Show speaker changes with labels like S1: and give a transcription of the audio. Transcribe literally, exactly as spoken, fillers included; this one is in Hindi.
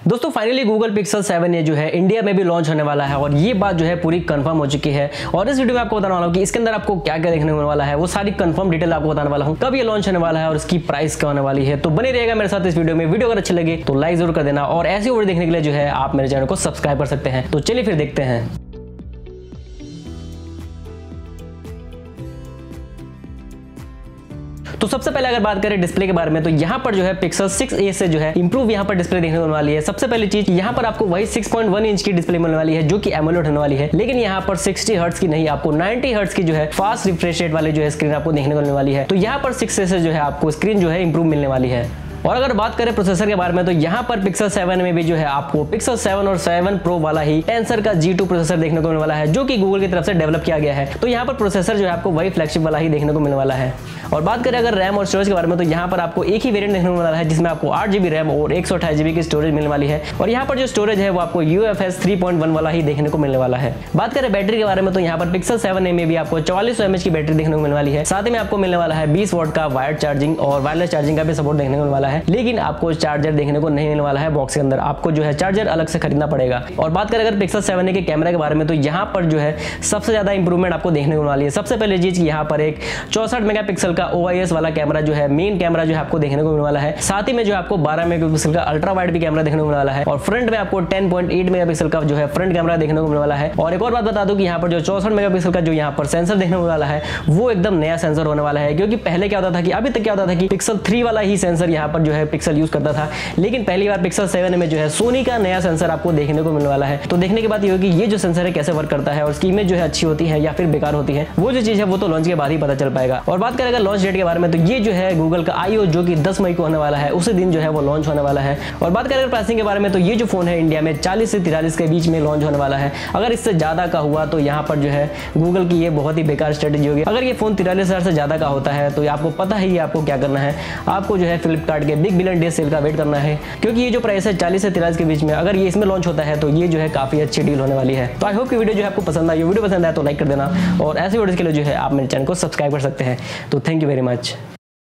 S1: दोस्तों फाइनली गूगल पिक्सल सेवन ये जो है इंडिया में भी लॉन्च होने वाला है और ये बात जो है पूरी कंफर्म हो चुकी है। और इस वीडियो में आपको बताने वाला हूँ कि इसके अंदर आपको क्या क्या देखने को मिलने वाला है, वो सारी कंफर्म डिटेल आपको बताने वाला हूँ, कब ये लॉन्च होने वाला है और इसकी प्राइस क्या होने वाली है। तो बने रहेगा मेरे साथ इस वीडियो में। वीडियो अगर अच्छी लगे तो लाइक जरूर कर देना और ऐसी वीडियो देखने के लिए जो है आप मेरे चैनल को सब्सक्राइब कर सकते हैं। तो चलिए फिर देखते हैं। तो सबसे पहले अगर बात करें डिस्प्ले के बारे में तो यहाँ पर जो है पिक्सल सिक्स ए से जो है इंप्रूव यहाँ पर डिस्प्ले देखने को मिलने वाली है। सबसे पहली चीज यहाँ पर आपको वही सिक्स पॉइंट वन इंच की डिस्प्ले मिलने वाली है जो कि एमोलेड होने वाली है, लेकिन यहाँ पर सिक्सटी हर्ट्ज की नहीं, आपको नाइंटी हर्ट्ज की जो है फास्ट रिफ्रेश रेट वाली जो है स्क्रीन आपको देखने को मिलने वाली है। तो यहाँ पर सिक्स ए से जो है आपको स्क्रीन जो है इंप्रूव मिलने वाली है। और अगर बात करें प्रोसेसर के बारे में तो यहाँ पर पिक्सल सेवन में भी जो है आपको पिक्सल सेवन और सेवन प्रो वाला ही टेंसर का जी टू प्रोसेसर देखने को मिलने वाला है जो कि गूगल की तरफ से डेवलप किया गया है। तो यहाँ पर प्रोसेसर जो है आपको वही फ्लैगशिप वाला ही देखने को मिलने वाला है। और बात करें अगर रैम और स्टोरेज के बारे में तो यहाँ पर आपको एक ही वेरिएंट देखने को मिलने वाला है जिसमें आपको आठ जीबी रैम और एक सौ अठाईस जीबी की स्टोरेज मिलने वाली है। और यहाँ पर जो स्टोरेज है वो आपको U F S three point one वाला ही देखने को मिलने वाला है। बात करें बैटरी के बारे में तो यहाँ पर पिक्सल सेवन ए में भी आपको चौवालीस सौ एमएच की बैटरी देखने को मिलने वाली है। साथ ही में आपको मिलने वाला है बीस वोल्ट का वायर्ड चार्जिंग और वायरलेस चार्जिंग का भी सपोर्ट देखने को मिलने वाला है, लेकिन आपको चार्जर देखने को नहीं मिलने वाला है बॉक्स के अंदर, आपको जो है चार्जर अलग से खरीदना पड़ेगा। और बात करें अगर पिक्सल सेवन ए के कैमरा के बारे में तो यहाँ पर जो है सबसे ज्यादा इंप्रूवमेंट आपको देखने को मिलने वाली है। सबसे पहले चीज यहाँ पर एक चौसठ मेगापिक्सल का ओ आई एस वाला कैमरा जो है मेन कैमरा जो है आपको देखने को मिलने वाला है। साथ ही में जो आपको बारह मेगापिक्सल का अल्ट्रा वाइड भी कैमरा देखने को मिलने वाला है और फ्रंट में आपको टेन पॉइंट एट मेगापिक्सल का जो है फ्रंट कैमरा देखने को मिलने वाला है। और एक और बात बता दूं कि यहाँ पर जो चौसठ मेगापिक्सल का जो यहाँ पर सेंसर देखने को मिलने वाला है वो एकदम नया सेंसर होने वाला है, क्योंकि पहले क्या होता था कि अभी तक क्या होता था कि पिक्सल थ्री वाला ही सेंसर यहाँ पर जो है पिक्सल यूज करता था, लेकिन पहली बार पिक्सल सेवन में जो है सोनी का नया सेंसर आपको देखने को मिलने वाला है। तो देखने के बाद ये होगी ये जो सेंसर है कैसे वर्क करता है और उसकी इमेज जो है अच्छी होती है या फिर बेकार होती है, वो जो चीज है वो तो लॉन्च के बाद ही पता चल पाएगा। और बात करें अगर लॉन्च डेट के बारे में तो ये जो है गूगल का आई ओ जो कि दस मई को होने वाला है, उसी दिन जो है वो लॉन्च होने वाला है। और बात करें प्राइसिंग के बारे में तो ये जो फोन है इंडिया में चालीस से तिरालीस के बीच में लॉन्च होने वाला है। अगर इससे ज्यादा का हुआ तो यहाँ पर जो है गूगल की ये बहुत ही बेकार स्ट्रेटेजी होगी। अगर ये फोन तिरालीस हजार से ज्यादा का होता है तो आपको पता ही आपको क्या करना है, आपको जो है फ्लिपकार्ट के बिग बिलियन डे सेल का वेट करना है, क्योंकि ये जो प्राइस है चालीस से तिरालीस के बीच में अगर ये इसमें लॉन्च होता है तो ये जो है काफी अच्छी डील होने वाली है। तो आई होप कि वीडियो जो है आपको पसंद आई। वीडियो पसंद आया तो लाइक कर देना और ऐसे वीडियोस के लिए जो है आप मेरे चैनल को सब्सक्राइब कर सकते हैं। तो थैंक यू वेरी मच।